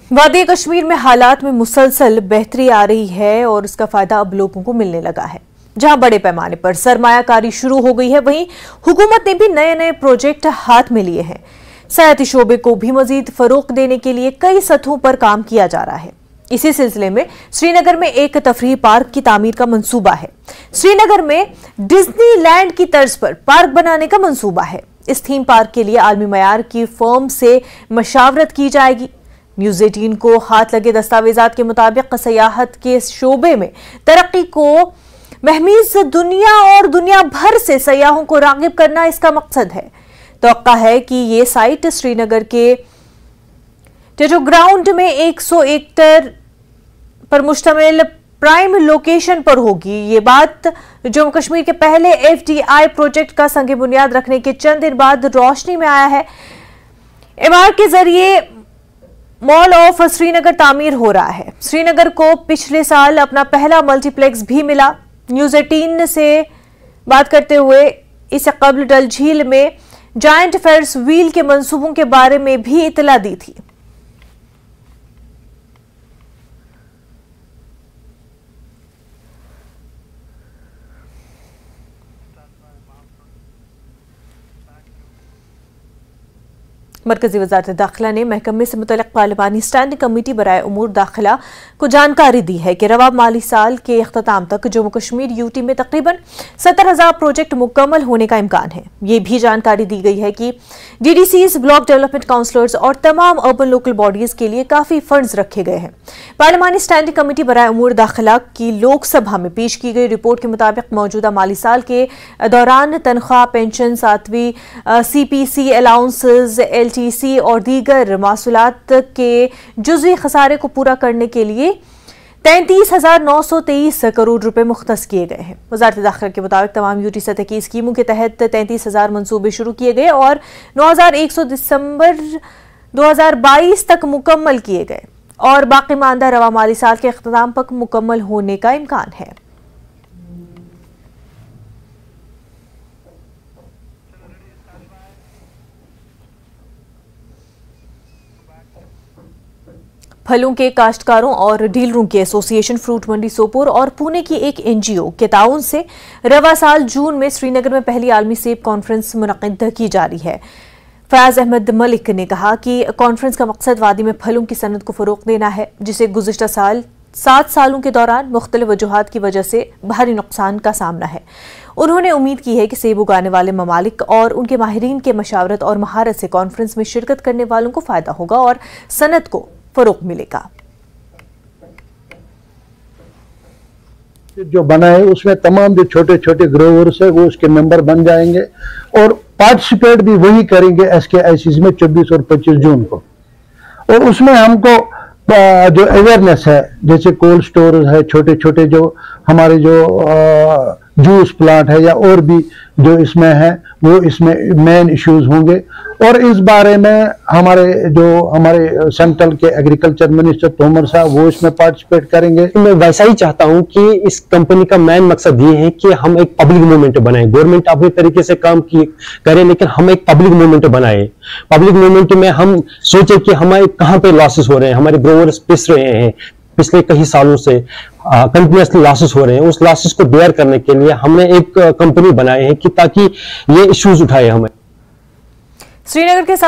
वादी कश्मीर में हालात में मुसलसल बेहतरी आ रही है और इसका फायदा अब लोगों को मिलने लगा है। जहां बड़े पैमाने पर सरमायाकारी शुरू हो गई है, वहीं हुकूमत ने भी नए नए प्रोजेक्ट हाथ में लिए हैं। सयाहती शोबे को भी मजीद फरोग देने के लिए कई सतहों पर काम किया जा रहा है। इसी सिलसिले में श्रीनगर में एक तफरीही पार्क की तामीर का मंसूबा है। श्रीनगर में डिज्नीलैंड की तर्ज पर पार्क बनाने का मंसूबा है। इस थीम पार्क के लिए आलमी मयार की फर्म से मशावरत की जाएगी। न्यूज़ 18 को हाथ लगे दस्तावेजात के मुताबिक सयाहत के शोबे में तरक्की को महमीज दुनिया और दुनिया भर से सयाहों को रागिब करना इसका मकसद है। तवक्का है कि ये साइट श्रीनगर के टेटो ग्राउंड में 100 एकड़ पर मुश्तमिल प्राइम लोकेशन पर होगी। ये बात जम्मू कश्मीर के पहले FDI प्रोजेक्ट का संग बुनियाद रखने के चंद दिन बाद रोशनी में आया है। इमारत के जरिए मॉल ऑफ श्रीनगर तामीर हो रहा है। श्रीनगर को पिछले साल अपना पहला मल्टीप्लेक्स भी मिला। न्यूज़ 18 से बात करते हुए इससे कबल डल झील में जायंट फेयर्स व्हील के मंसूबों के बारे में भी इतला दी थी। मरकजी वज़ारत दाखिला ने महकमे से मुतल्लिक़ पार्लिमानी स्टैंडिंग कमेटी बराए उमूर दाखिला को जानकारी दी है कि रवा माली साल के अख्ताम तक जम्मू कश्मीर UT में तकरीबन 70,000 प्रोजेक्ट मुकम्मल होने का इम्कान है। ये भी जानकारी दी गई है कि DDCs, ब्लॉक डेवलपमेंट काउंसलर्स और तमाम अर्बन लोकल बॉडीज के लिए काफ़ी फंड्स रखे गए हैं। पार्लिमानी स्टैंडिंग कमेटी बराए उमूर दाखिला की लोकसभा में पेश की गई रिपोर्ट के मुताबिक मौजूदा माली साल के दौरान तनख्वाह, पेंशन, 7वीं CPC अलाउंसेज, LTC और दीगर मासूलात के जुज़वी खसारे को पूरा करने के लिए 33,923 करोड़ रुपए मुख्तस किए गए हैं। वज़ारत दाखिला के मुताबिक तमाम UT सतह की स्कीमों के तहत 33,000 मंसूबे शुरू किए गए और 9,100 दिसंबर 2022 तक मुकम्मल किए गए और बाकी मानदा रवा माली साल के अख्ताम तक मुकम्मल होने का इम्कान है। फलों के काश्तकारों और डीलरों की एसोसिएशन फ्रूट मंडी सोपोर और पुणे की एक NGO के ताउन से रवा साल जून में श्रीनगर में पहली आलमी सेब कॉन्फ्रेंस मुनक़िद की जा रही है। फयाज अहमद मलिक ने कहा कि कॉन्फ्रेंस का मकसद वादी में फलों की सनत को फरोग देना है, जिसे गुज़िश्ता साल 7 सालों के दौरान मुख्तलिफ वजूहात की वजह से भारी नुकसान का सामना है। उन्होंने उम्मीद की है कि सेब उगाने वाले ममालिक और उनके माहिरीन के मशावरत और महारत से कॉन्फ्रेंस में शिरकत करने वालों को फायदा होगा और सनत को फरोग मिलेगा। जो बना है उसमें तमाम जो छोटे छोटे ग्रोवर्स है वो उसके मेंबर बन जाएंगे और पार्टिसिपेट भी वही करेंगे SKICs में 24 और 25 जून को। और उसमें हमको जो अवेयरनेस है, जैसे कोल्ड स्टोर है, छोटे छोटे जो हमारे जो जूस प्लांट है या और भी जो इसमें है, वो इसमें मेन इश्यूज होंगे। और इस बारे में हमारे सेंट्रल के एग्रीकल्चर मिनिस्टर तोमर साहब वो इसमें पार्टिसिपेट करेंगे। मैं वैसा ही चाहता हूं कि इस कंपनी का मेन मकसद ये है कि हम एक पब्लिक मूवमेंट बनाएं। गवर्नमेंट अपने तरीके से काम करे, लेकिन हम एक पब्लिक मूवमेंट बनाएं। पब्लिक मूवमेंट में हम सोचे कि हमारे कहां पे लॉसेस हो रहे हैं, हमारे ग्रोवर्स पिस रहे हैं, पिछले कई सालों से कंटिन्यूसली लॉसेस हो रहे हैं। उस लॉसेस को बेयर करने के लिए हमने एक कंपनी बनाई है कि ताकि ये इश्यूज उठाए हमें। श्रीनगर के